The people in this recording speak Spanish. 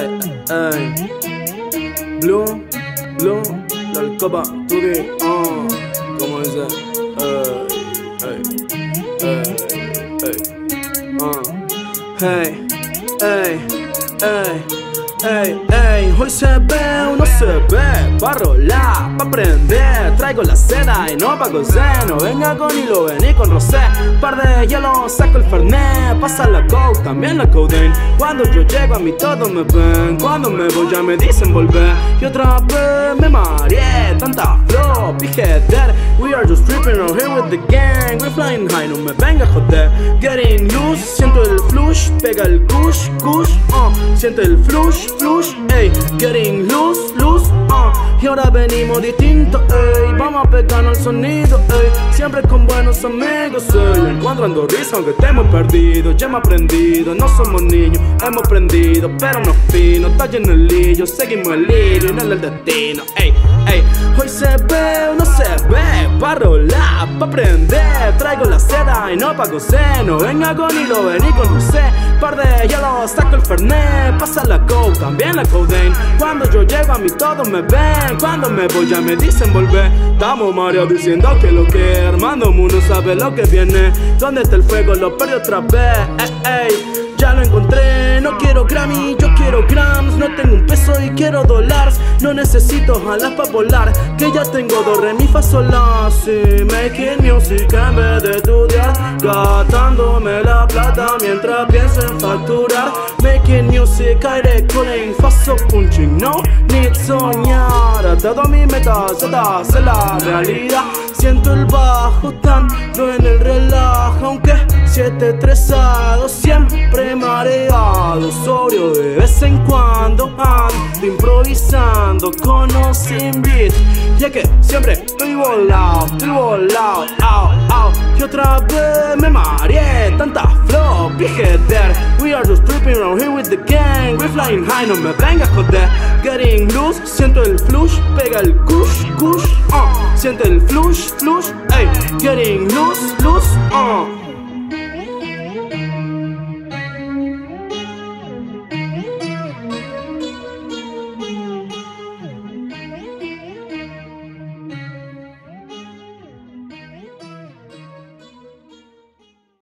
ey. Blue, la alcoba, tuki, como dice, hoy se ve o no se ve, pa' rolar, pa' prender. Traigo la seda y no pa' coser. No venga con hilo, vení con rosé. Par de hielo, saco el fernet. Pasa la coke, también la codeine. Cuando yo llego a mí todos me ven. Cuando me voy ya me dicen volver. Y otra vez me mareé, tanta flow, pijeter. We are just tripping out here with the gang. We're flying high, no me venga a joder. Getting loose, siento el flush. Pega el kush, siento el flush, ey. Getting loose, y ahora venimos distintos, ey. Vamos a pegarnos al sonido, ey. Siempre con buenos amigos, ey. Encontrando risa aunque estemos perdidos. Ya hemos aprendido, no somos niños. Hemos aprendido, pero no fino. Está lleno el lío, seguimos el hilo y no el destino, ey. Hoy se ve o no se ve, pa' rolar, pa' prender. Traigo la seda y no pa' coser. No venga con hilo, vení con rosé. Par de hielo, saco el fernet. Pasa la coke, también la codeine. Cuando yo llego a mí todos me ven. Cuando me voy ya me dicen volver. Estamos Mario diciendo que lo que Armando Muno sabe lo que viene. ¿Dónde está el fuego? Lo perdí otra vez, ya lo encontré, no quiero Grammy, yo quiero grams. No tengo un peso y quiero dólares. No necesito alas pa' volar, que ya tengo do, re, mi, fa, sol, la, si. Making music en vez de estudiar, gastándome la plata mientras pienso en facturar. Making music, aire, calling, faso, punching, no need soñar. A todo mi meta se da, hace la realidad. Siento el bajo tanto en el relajo, aunque siete estresado, siempre mareado, sobrio de vez en cuando ando improvisando con o sin beat. Ya que siempre estoy volado, y otra vez me mareé, tanta flow, pijeter. We are just tripping around here with the gang. We're flying high, no me venga a joder. Getting loose, siento el flush, pega el kush, siento el flush, ey. Getting loose,